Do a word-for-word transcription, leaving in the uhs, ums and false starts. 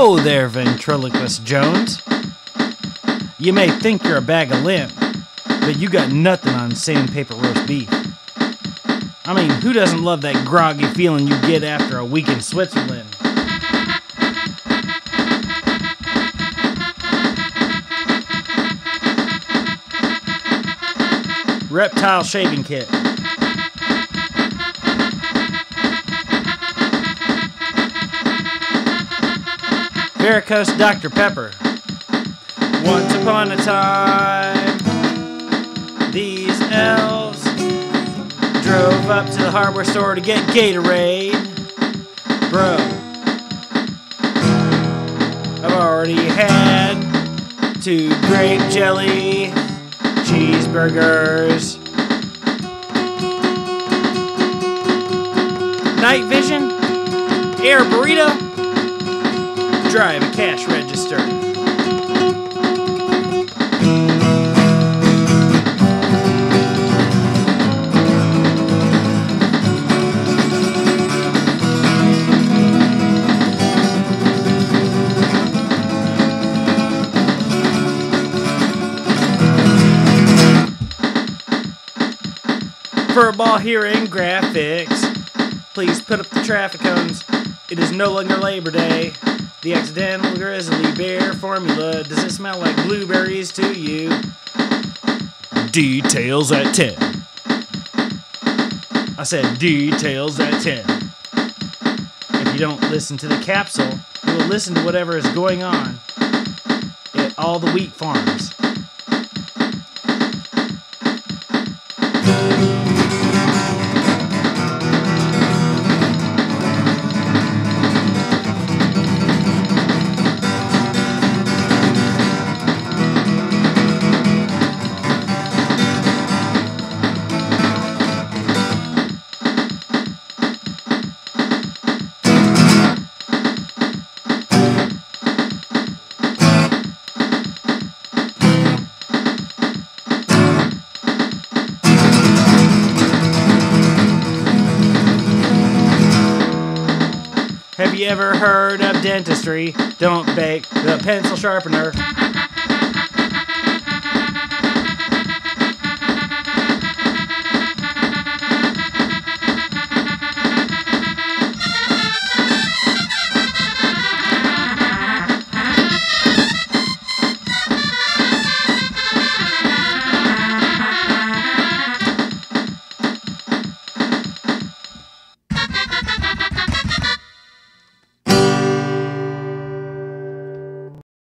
Ho there, Ventriloquist Jones. You may think you're a bag of lint, but you got nothing on Sandpaper Roast Beef. I mean, who doesn't love that groggy feeling you get after a week in Switzerland? Reptile shaving kit. Varicose Dr Pepper. Once upon a time, these elves drove up to the hardware store to get Gatorade. Bro, I've already had two grape jelly cheeseburgers. Night vision, air burrito, drive a cash register. Furball here in graphics. Please put up the traffic cones. It is no longer Labor Day. The accidental grizzly bear formula. Does it smell like blueberries to you? Details at ten. I said details at ten. If you don't listen to the capsule, you will listen to whatever is going on at all the wheat farms. Have you ever heard of dentistry? Don't bake the pencil sharpener.